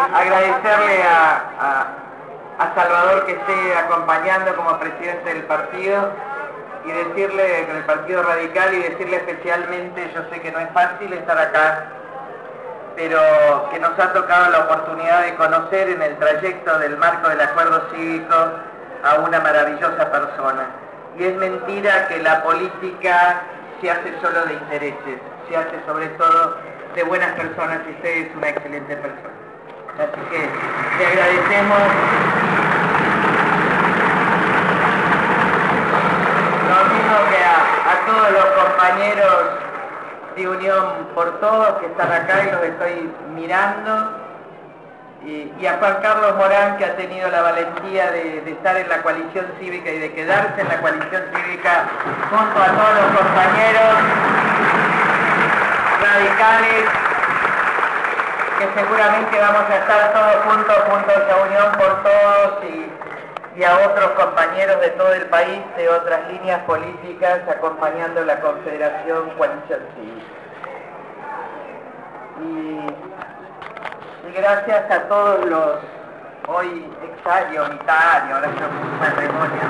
agradecerle a Salvador que esté acompañando como presidente del partido y decirle, del Partido Radical, y decirle especialmente, yo sé que no es fácil estar acá, pero que nos ha tocado la oportunidad de conocer en el trayecto del marco del acuerdo cívico a una maravillosa persona. Y es mentira que la política se hace solo de intereses, se hace sobre todo de buenas personas, y usted es una excelente persona. Así que le agradecemos. Lo mismo que a todos los compañeros de Unión por Todos que están acá y los estoy mirando, y a Juan Carlos Morán, que ha tenido la valentía de estar en la coalición cívica y de quedarse en la coalición cívica junto a todos los compañeros radicales, que seguramente vamos a estar todos juntos a Unión por Todos y a otros compañeros de todo el país de otras líneas políticas acompañando la Confederación Coalición Cívica. Y gracias a todos los hoy exaños, unitarios, ahora estamos en matrimonio,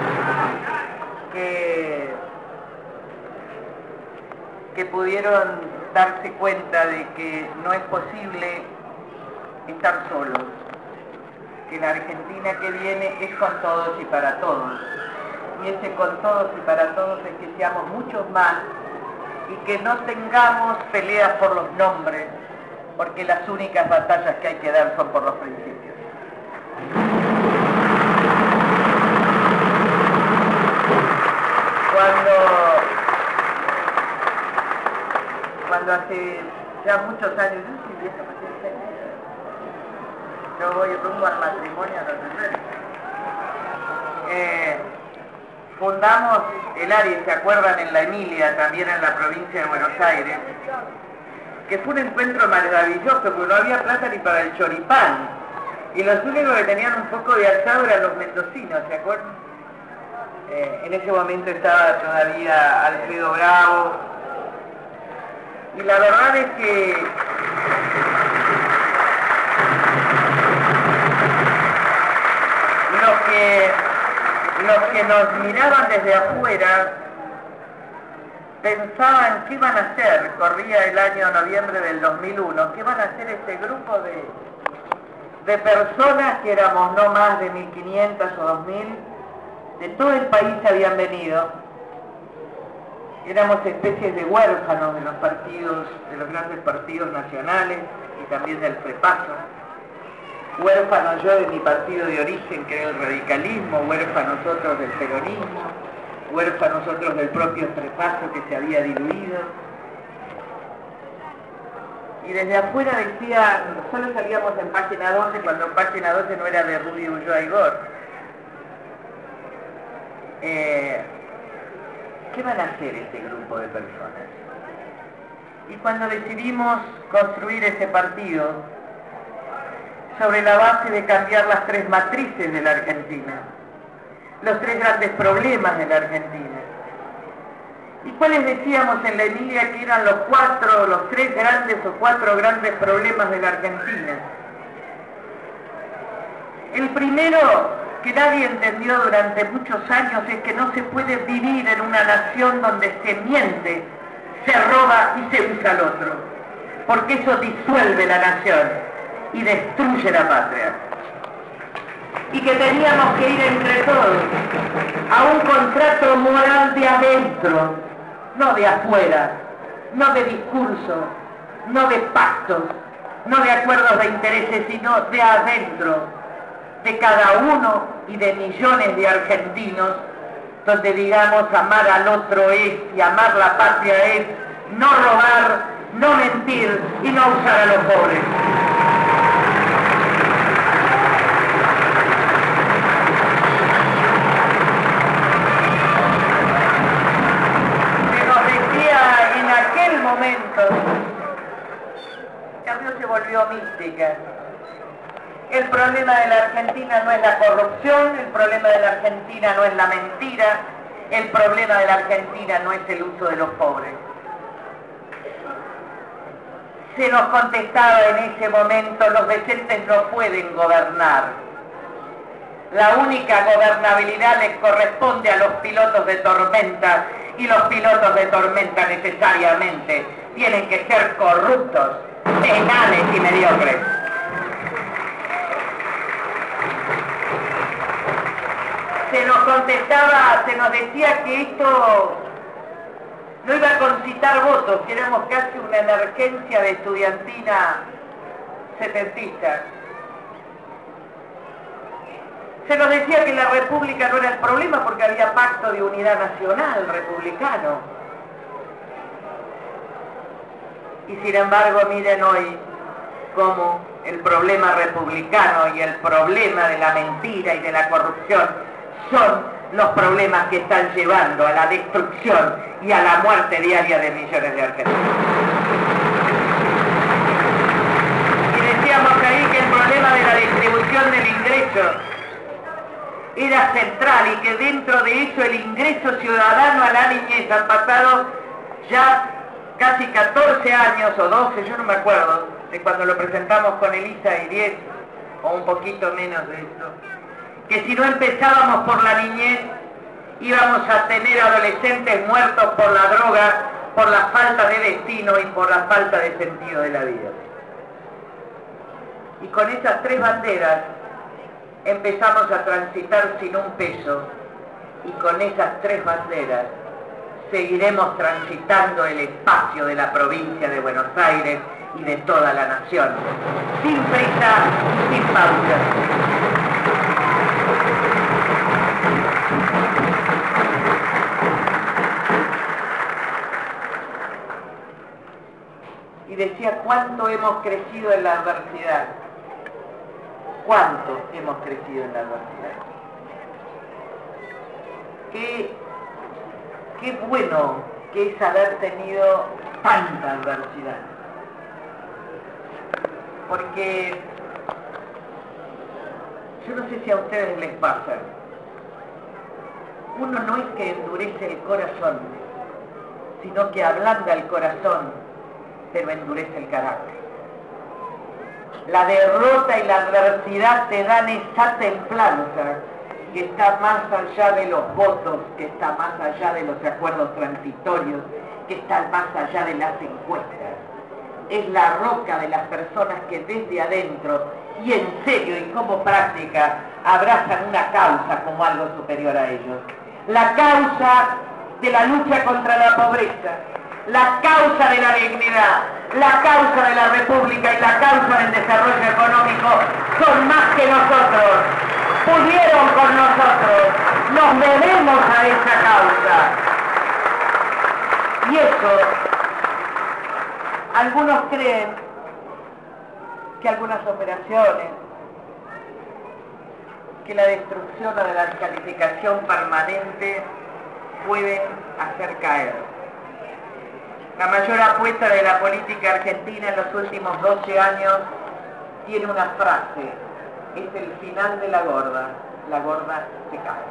que pudieron darse cuenta de que no es posible estar solos, que la Argentina que viene es con todos y para todos, y ese con todos y para todos es que seamos muchos más y que no tengamos peleas por los nombres, porque las únicas batallas que hay que dar son por los principios. Cuando hace ya muchos años, yo voy rumbo al matrimonio a los terceros, fundamos el área, ¿se acuerdan? En la Emilia, también en la provincia de Buenos Aires, que fue un encuentro maravilloso, porque no había plata ni para el choripán, y los únicos que tenían un poco de asado eran los mendocinos, ¿se acuerdan? En ese momento estaba todavía Alfredo Bravo, y la verdad es que los que nos miraban desde afuera pensaban qué iban a hacer, corría el año noviembre del 2001, qué van a hacer este grupo de personas que éramos no más de 1.500 o 2.000, de todo el país habían venido. Éramos especies de huérfanos de los partidos, de los grandes partidos nacionales y también del FREPASO. Huérfanos yo de mi partido de origen, que era el radicalismo, huérfanos otros del peronismo, huérfanos otros del propio FREPASO que se había diluido. Y desde afuera decía, solo salíamos en página 12, cuando página 12 no era de Rudy Ulloa y Gor. ¿Qué van a hacer este grupo de personas? Y cuando decidimos construir ese partido, sobre la base de cambiar las tres matrices de la Argentina, los tres grandes problemas de la Argentina, y cuáles decíamos en la Emilia que eran los tres grandes o cuatro grandes problemas de la Argentina. El primero, que nadie entendió durante muchos años, es que no se puede vivir en una nación donde se miente, se roba y se usa al otro, porque eso disuelve la nación y destruye la patria. Y que teníamos que ir entre todos a un contrato moral de adentro, no de afuera, no de discurso, no de pactos, no de acuerdos de intereses, sino de adentro, de cada uno y de millones de argentinos, donde digamos amar al otro es, y amar la patria es, no robar, no mentir y no usar a los pobres. Se nos decía en aquel momento, cambió, se volvió mística. El problema de la Argentina no es la corrupción, el problema de la Argentina no es la mentira, el problema de la Argentina no es el uso de los pobres. Se nos contestaba en ese momento: los decentes no pueden gobernar. La única gobernabilidad les corresponde a los pilotos de tormenta, y los pilotos de tormenta necesariamente tienen que ser corruptos, penales y mediocres. Se nos contestaba, se nos decía que esto no iba a concitar votos, que éramos casi una emergencia de estudiantina setentista. Se nos decía que la República no era el problema porque había pacto de unidad nacional republicano. Y sin embargo, miren hoy cómo el problema republicano y el problema de la mentira y de la corrupción son los problemas que están llevando a la destrucción y a la muerte diaria de millones de argentinos. Y decíamos ahí que el problema de la distribución del ingreso era central y que dentro de eso el ingreso ciudadano a la niñez han pasado ya casi 14 años o 12, yo no me acuerdo, de cuando lo presentamos con Elisa, y 10 o un poquito menos de eso, que si no empezábamos por la niñez íbamos a tener adolescentes muertos por la droga, por la falta de destino y por la falta de sentido de la vida. Y con esas tres banderas empezamos a transitar sin un peso, y con esas tres banderas seguiremos transitando el espacio de la provincia de Buenos Aires y de toda la nación, sin prisa y sin pausa. Y decía: ¿cuánto hemos crecido en la adversidad? ¿Cuánto hemos crecido en la adversidad? Qué bueno que es haber tenido tanta adversidad. Porque yo no sé si a ustedes les pasa, uno no es que endurece el corazón, sino que ablanda el corazón, pero endurece el carácter. La derrota y la adversidad te dan esa templanza que está más allá de los votos, que está más allá de los acuerdos transitorios, que está más allá de las encuestas. Es la roca de las personas que desde adentro, y en serio y como práctica, abrazan una causa como algo superior a ellos. La causa de la lucha contra la pobreza, la causa de la dignidad, la causa de la república y la causa del desarrollo económico son más que nosotros. Pudieron con nosotros, nos debemos a esa causa. Y eso, algunos creen que algunas operaciones, que la destrucción o de la descalificación permanente pueden hacer caer. La mayor apuesta de la política argentina en los últimos 12 años tiene una frase: es el final de la gorda se cae.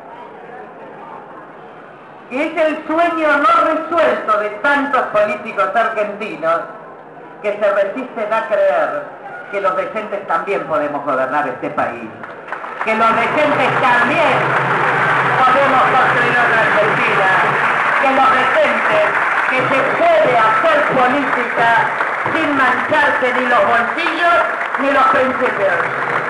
Es el sueño no resuelto de tantos políticos argentinos que se resisten a creer que los decentes también podemos gobernar este país, que los decentes también podemos construir otra Argentina, que los decentes, que se puede hacer política sin mancharse ni los bolsillos ni los principios.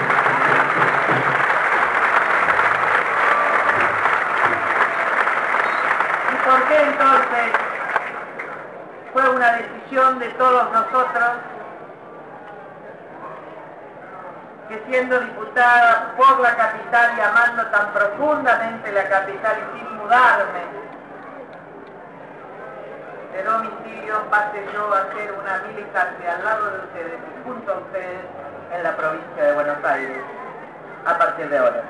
¿Y por qué entonces fue una decisión de todos nosotros que, siendo diputada por la capital y amando tan profundamente la capital y sin mudarme de domicilio, pase yo a ser una militante al lado de ustedes y junto a ustedes en la provincia de Buenos Aires a partir de ahora?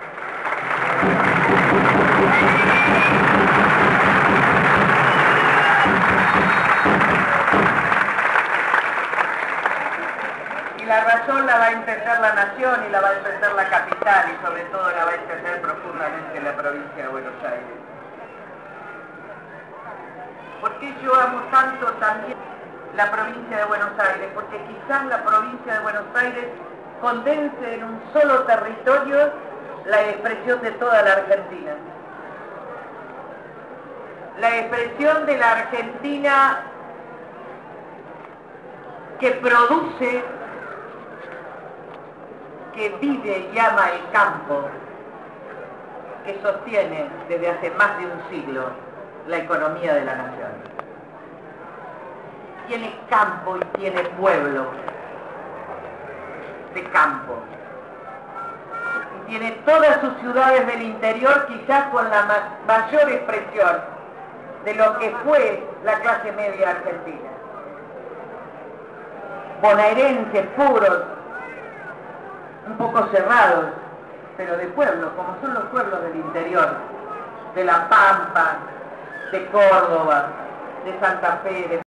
Y la razón la va a entender la nación y la va a entender la capital, y sobre todo la va a entender profundamente la provincia de Buenos Aires. ¿Por qué yo amo tanto también la provincia de Buenos Aires, porque quizás la provincia de Buenos Aires condense en un solo territorio la expresión de toda la Argentina. La expresión de la Argentina que produce, que vive y ama el campo, que sostiene desde hace más de un siglo la economía de la nación. Tiene campo y tiene pueblo de campo. Y tiene todas sus ciudades del interior, quizás con la mayor expresión de lo que fue la clase media argentina. Bonaerenses puros, un poco cerrados, pero de pueblo, como son los pueblos del interior, de La Pampa, de Córdoba, de Santa Fe, de